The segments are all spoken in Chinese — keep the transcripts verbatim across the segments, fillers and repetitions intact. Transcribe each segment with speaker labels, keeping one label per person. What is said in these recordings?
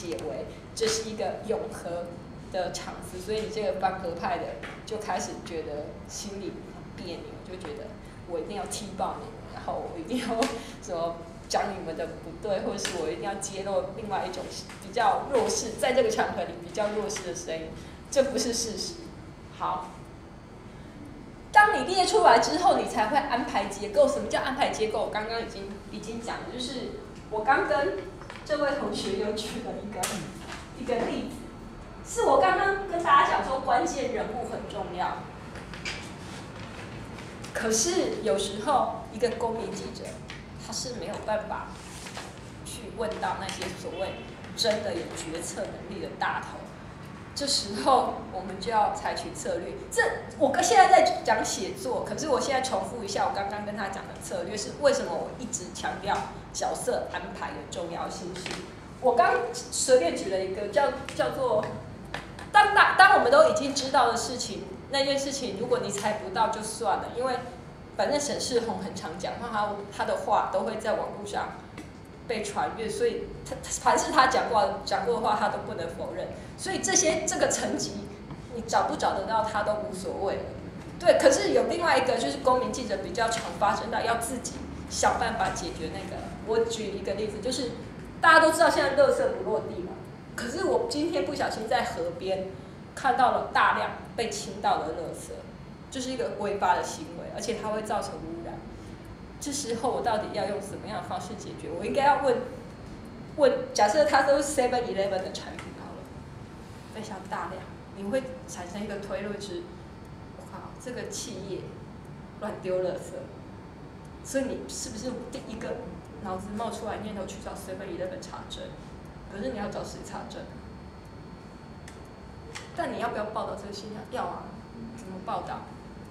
Speaker 1: 解为这是一个永和的场子，所以你这个反核派的就开始觉得心里很别扭，就觉得我一定要踢爆你们，然后我一定要什么讲你们的不对，或者是我一定要揭露另外一种比较弱势，在这个场合里比较弱势的声音，这不是事实。好。当你列出来之后，你才会安排结构。什么叫安排结构？我刚刚已经已经讲了，就是我刚跟这位同学有举了一个一个例子，是我刚刚跟大家讲说关键人物很重要。可是有时候一个公民记者他是没有办法去问到那些所谓真的有决策能力的大头。这时候我们就要采取策略。这我现在在讲写作，可是我现在重复一下我刚刚跟他讲的策略是为什么我一直强调角色安排的重要性。是，我刚随便举了一个叫叫做，当当当我们都已经知道的事情，那件事情如果你猜不到就算了，因为反正沈世宏很常讲话，他他的话都会在网络上被传阅，所以他凡是他讲过讲过的话，他都不能否认。所以这些这个层级，你找不找得到他都无所谓了。对，可是有另外一个就是公民记者比较常发生到要自己想办法解决那个。我举一个例子，就是大家都知道现在垃圾不落地嘛，可是我今天不小心在河边看到了大量被倾倒的垃圾，就是一个违法的行为，而且它会造成污染。这时候我到底要用什么样的方式解决？我应该要问问，假设它都是 seven eleven 的产品好了，非常大量，你会产生一个推论是：我靠，这个企业乱丢垃圾，所以你是不是第一个脑子冒出来念头去找 seven eleven 查证？可是你要找谁查证？但你要不要报道这个现象？要啊，怎么报道？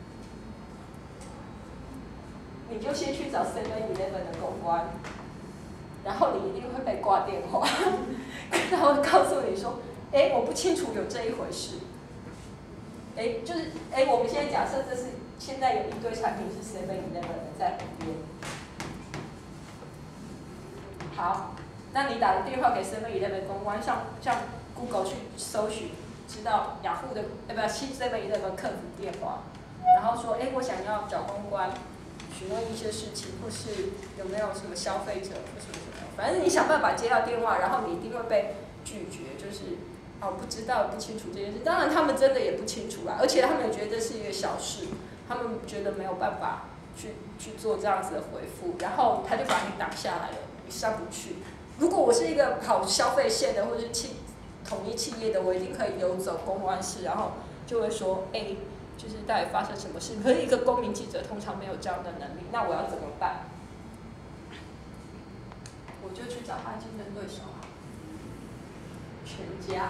Speaker 1: 你就先去找 seven eleven 的公关，然后你一定会被挂电话，然后告诉你说：“哎，我不清楚有这一回事。”哎，就是哎，我们现在假设这是现在有一堆产品是 seven eleven 的在旁边。好，那你打个电话给 seven eleven 公关，上上 Google 去搜寻，知道雅虎的呃不 seven eleven 客服电话，然后说：“哎，我想要找公关。”询问一些事情，或是有没有什么消费者或什么什么，反正你想办法接到电话，然后你一定会被拒绝，就是哦不知道不清楚这件事。当然他们真的也不清楚啦，而且他们也觉得是一个小事，他们觉得没有办法去去做这样子的回复，然后他就把你挡下来了，你上不去。如果我是一个跑消费线的或是企统一企业的，我一定可以游走公关室，然后就会说，哎。就是到底发生什么事？可是一个公民记者通常没有这样的能力，那我要怎么办？我就去找他竞争对手啊，全家。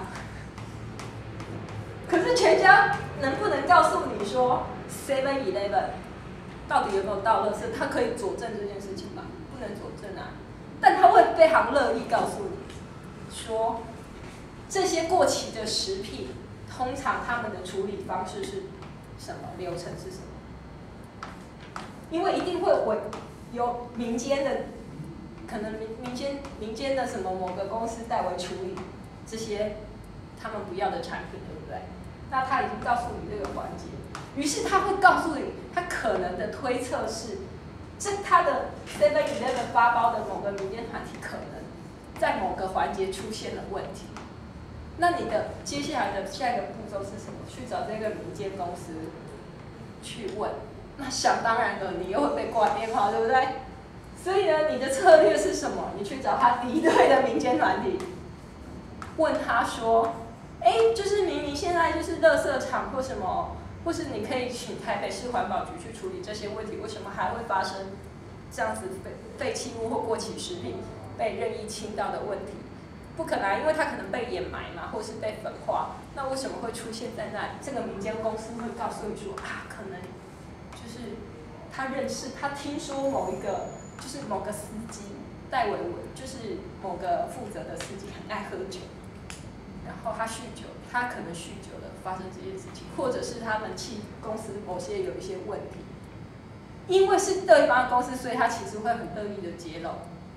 Speaker 1: 可是全家能不能告诉你说 seven eleven 到底有没有倒垃圾？他可以佐证这件事情吗？不能佐证啊。但他会非常乐意告诉你说，这些过期的食品，通常他们的处理方式是。什么流程是什么？因为一定会委由民间的，可能民民间民间的什么某个公司代为处理这些他们不要的产品，对不对？那他已经告诉你这个环节，于是他会告诉你，他可能的推测是，这他的 seven eleven 发包的某个民间团体可能在某个环节出现了问题。那你的接下来的下一个步骤是什么？去找这个民间公司去问。那想当然了，你又会被挂电话，对不对？所以呢，你的策略是什么？你去找他敌对的民间团体，问他说：“哎，就是明明现在就是垃圾场或什么，或是你可以请台北市环保局去处理这些问题，为什么还会发生这样子废废弃物或过期食品被任意倾倒的问题？”不可能，因为它可能被掩埋嘛，或是被焚化。那为什么会出现在那里？这个民间公司会告诉你说啊，可能就是他认识，他听说某一个就是某个司机戴维文，就是某个负责的司机很爱喝酒，然后他酗酒，他可能酗酒了发生这件事情，或者是他们汽公司某些有一些问题，因为是对方公司，所以他其实会很乐意的揭露。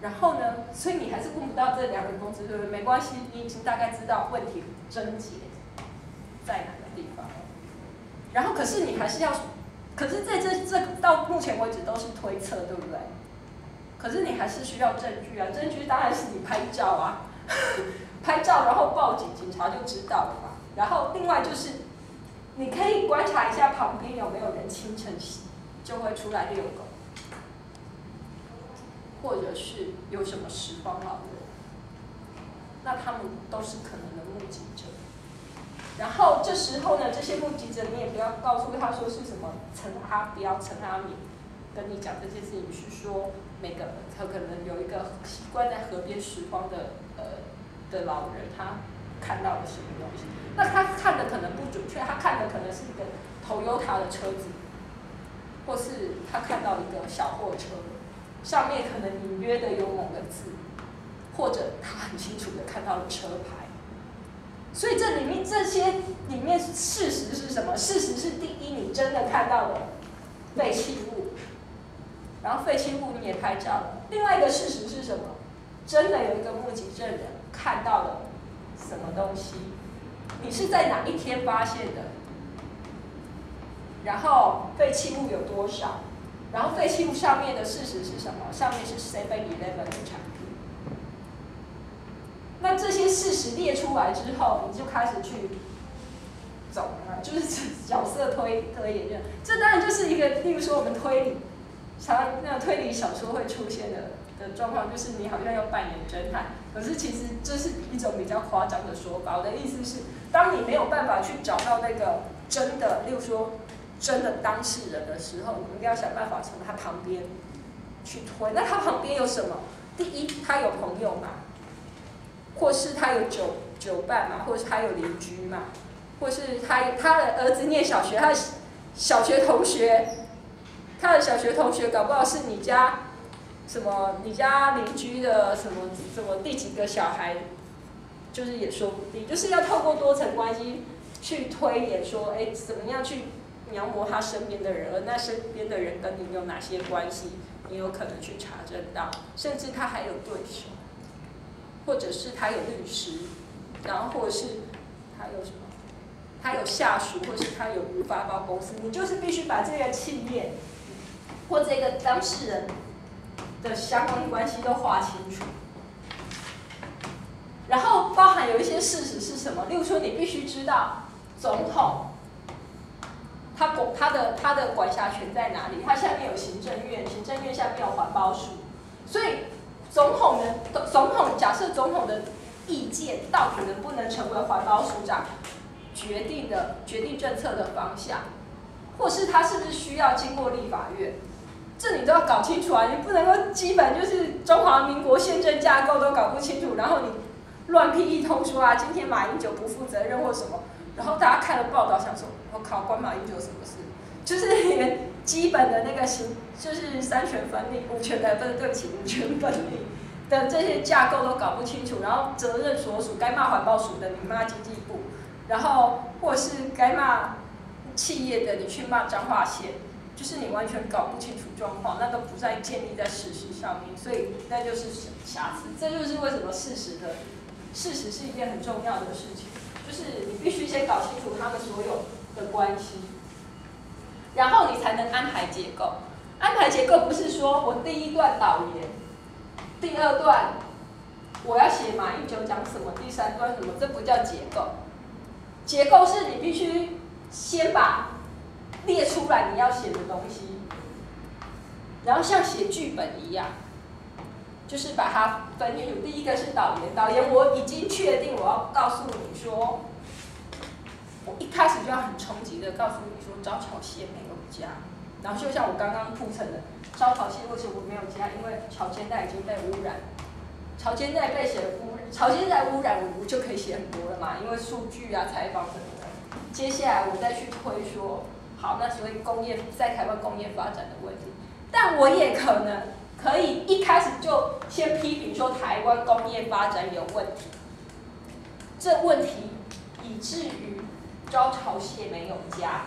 Speaker 1: 然后呢，所以你还是问不到这两人公司，对不对？没关系，你已经大概知道问题症结在哪个地方。然后可是你还是要，可是在这这到目前为止都是推测，对不对？可是你还是需要证据啊，证据当然是你拍照啊，拍照然后报警，警察就知道了嘛。然后另外就是，你可以观察一下旁边有没有人清晨就会出来遛狗，或者是有什么拾荒老人，那他们都是可能的目击者。然后这时候呢，这些目击者你也不要告诉他说是什么陈阿彪、陈阿敏跟你讲这件事情，是说每个他可能有一个习惯在河边拾荒的呃的老人，他看到了什么东西？那他看的可能不准确，他看的可能是一个 Toyota 的车子，或是他看到一个小货车，上面可能隐约的有某个字，或者他很清楚的看到了车牌。所以这里面这些里面事实是什么？事实是第一，你真的看到了废弃物，然后废弃物你也拍照了。另外一个事实是什么？真的有一个目击证人看到了什么东西？你是在哪一天发现的？然后废弃物有多少？然后废弃物上面的事实是什么？上面是 seven eleven 的产品。那这些事实列出来之后，你就开始去走了，就是角色推推演。这当然就是一个，例如说我们推理，常那个推理小说会出现的的状况，就是你好像要扮演侦探，可是其实这是一种比较夸张的说法。我的意思是，当你没有办法去找到那个真的，例如说真的当事人的时候，你应该要想办法从他旁边去推。那他旁边有什么？第一，他有朋友嘛？或是他有酒酒伴嘛，或是他有邻居嘛，或是他他的儿子念小学，他的小学同学，他的小学同学搞不好是你家什么你家邻居的什么什么第几个小孩，就是也说不定，就是要透过多层关系去推演说，哎，怎么样去描摹他身边的人，而那身边的人跟你有哪些关系，你有可能去查证到，甚至他还有对手。或者是他有律师，然后或者是他有什么，他有下属，或是他有发包公司，你就是必须把这个企业或这个当事人的相关关系都划清楚。然后包含有一些事实是什么，例如说你必须知道总统他管他的他的管辖权在哪里，他下面有行政院，行政院下面有环保署，所以。总统的总统，假设总统的意见到底能不能成为环保署长决定的决定政策的方向，或是他是不是需要经过立法院，这你都要搞清楚啊！你不能够基本就是中华民国宪政架构都搞不清楚，然后你乱批一通说啊，今天马英九不负责任或什么，然后大家看了报道想说，我靠，关马英九什么事？就是连基本的那个行，就是三权分立、五权的不是对不起，五权分立的这些架构都搞不清楚，然后责任所属，该骂环保署的你骂经济部，然后或是该骂企业的你去骂彰化县，就是你完全搞不清楚状况，那都不再建立在事实上面，所以那就是瑕疵。这就是为什么事实的事实是一件很重要的事情，就是你必须先搞清楚他们所有的关系。然后你才能安排结构。安排结构不是说我第一段导言，第二段我要写马英九讲什么，第三段什么，这不叫结构。结构是你必须先把列出来你要写的东西，然后像写剧本一样，就是把它分清楚。第一个是导言，导言我已经确定我要告诉你说，我一开始就要很冲击的告诉你说招潮蟹没有加，然后就像我刚刚铺陈的，招潮蟹为什么没有加？因为潮间带已经被污染，潮间带被写污染，潮间带污染我就可以写很多了嘛，因为数据啊、采访什么的。接下来我再去推说，好，那所以工业在台湾工业发展的问题，但我也可能可以一开始就先批评说台湾工业发展有问题，这问题以至于招潮蟹没有加，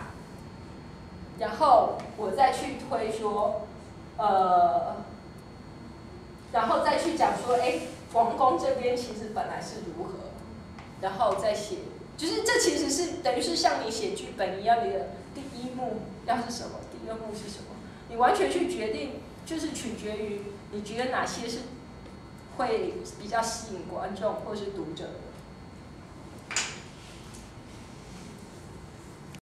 Speaker 1: 然后我再去推说，呃， 然后再去讲说，哎，王宫这边其实本来是如何，然后再写，就是这其实是等于是像你写剧本一样，你的第一幕要是什么，第二幕是什么，你完全去决定，就是取决于你觉得哪些是会比较吸引观众或是读者的。